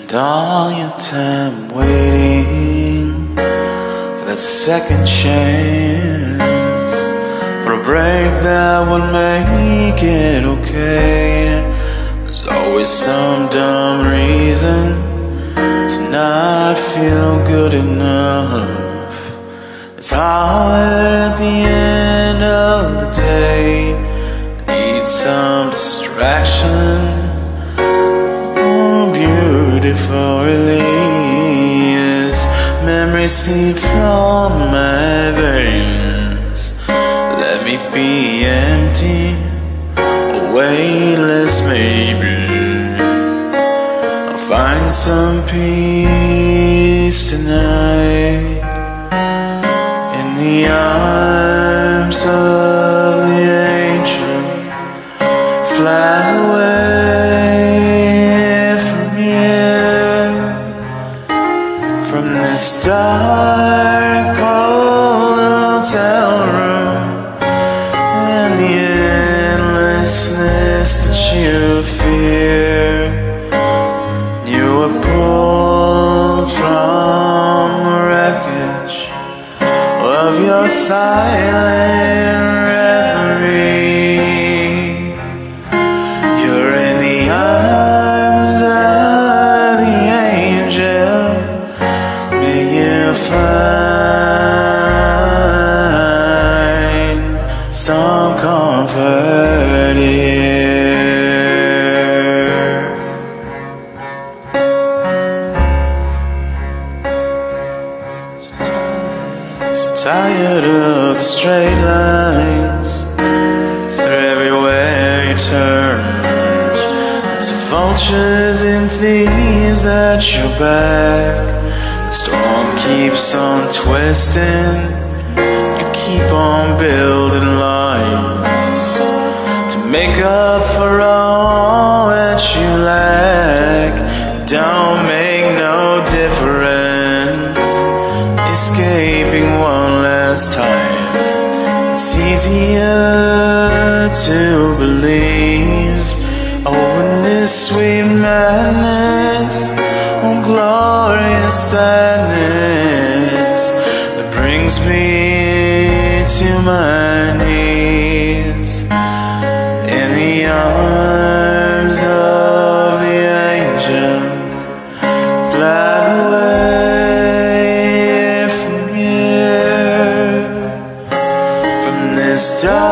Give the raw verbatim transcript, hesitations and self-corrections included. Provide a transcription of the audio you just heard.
spend all your time waiting for that second chance, for a break that would make it okay. There's always some dumb reason to not feel good enough. It's hard at the end of the day. I need some distraction, beautiful release. Memories seep from my veins. Let me be empty, or weightless maybe. I'll find some peace tonight in the arms of the angel. Fly away from this dark cold hotel room and the endlessness that you fear. You were pulled from the wreckage of your silent reverie. You're in the arms of the angel. Find some comfort here. So tired of the straight lines, they're everywhere you turn. There's vultures and thieves at your back. The storm keeps on twisting. You keep on building lines to make up for all that you lack. Don't make no difference escaping one last time. It's easier to believe. Oh, in this sweet madness, oh, glorious sadness that brings me to my knees in the arms of the angel. Fly away from here, from this dark